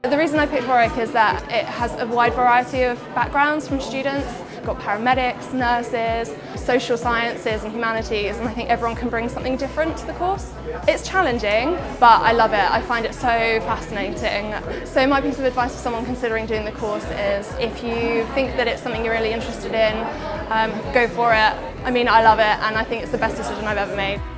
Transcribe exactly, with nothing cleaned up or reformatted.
The reason I picked Warwick is that it has a wide variety of backgrounds from students. We've got paramedics, nurses, social sciences and humanities, and I think everyone can bring something different to the course. It's challenging, but I love it. I find it so fascinating. So my piece of advice for someone considering doing the course is if you think that it's something you're really interested in, um, go for it. I mean, I love it and I think it's the best decision I've ever made.